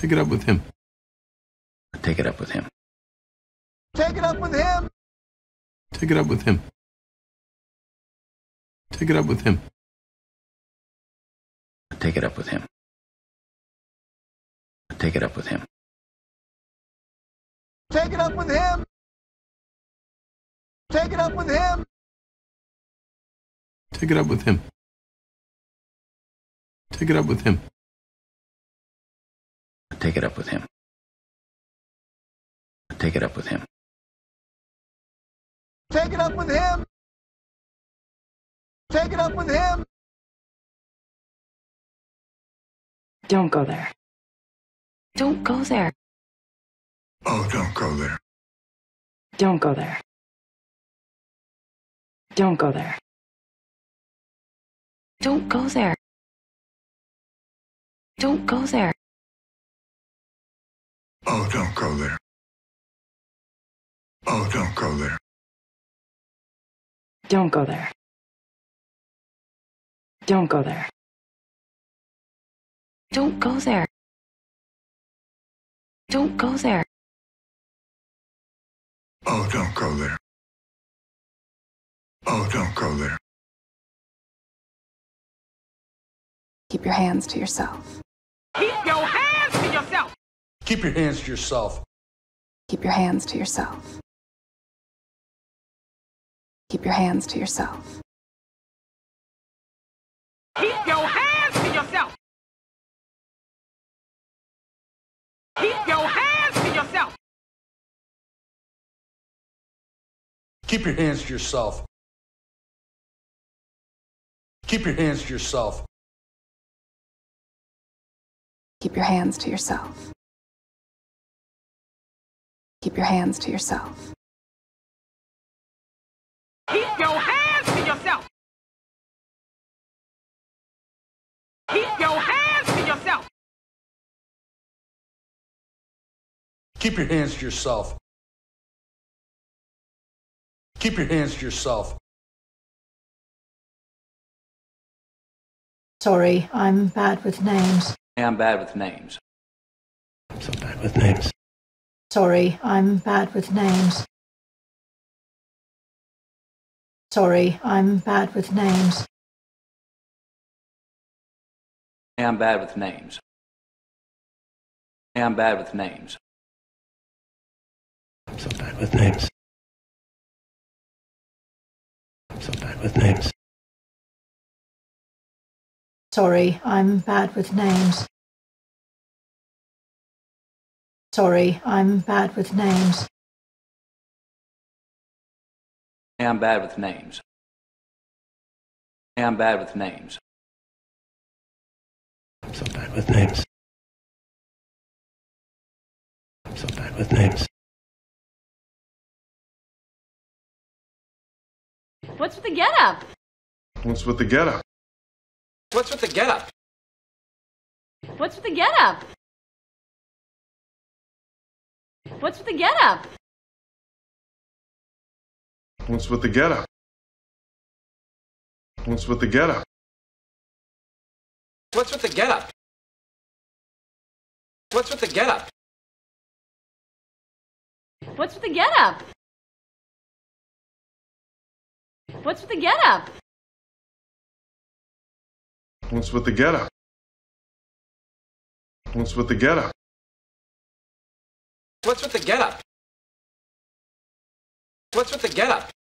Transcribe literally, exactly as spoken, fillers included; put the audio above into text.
Take it up with him. Take it up with him. Take it up with him. Take it up with him. Take it up with him. Take it up with him. Take it up with him. Take it up with him. Take it up with him. Take it up with him. Take it up with him. Take it up with him. Take it up with him. Take it up with him. Take it up with him. Don't go there. Don't go there. Oh, don't go there. Don't go there. Don't go there. Don't go there. Don't go there. Oh, don't go there. Oh, don't go there. Don't go there. Don't go there. Don't go there. Don't go there. Oh, don't go there. Oh, don't go there. Keep your hands to yourself. Keep your hands to yourself. Keep your hands to yourself. Keep your hands to yourself. Keep your hands to yourself. Keep your hands to yourself. Keep your hands to yourself. Keep your hands to yourself. Keep your hands to yourself. Keep your hands to yourself. Keep your hands to yourself. Keep your hands to yourself. Keep your hands to yourself. Keep your hands to yourself. Keep your hands to yourself. Sorry, I'm bad with names. I'm bad with names. I'm so bad with names. Sorry, I'm bad with names. Sorry, I'm bad with names. I'm bad with names. I'm bad with names. I'm so bad with names. I'm so bad with names. Sorry, I'm bad with names. Sorry, I'm bad with names. I'm bad with names. I'm bad with names. I'm so bad with names. I'm so bad with names. What's with the getup? What's with the getup? What's with the getup? What's with the getup? What's with the getup? What's with the getup? What's with the getup? What's with the getup? What's with the getup? What's with the getup? What's with the getup? What's with the getup? What's with the getup? What's with the getup? What's with the getup?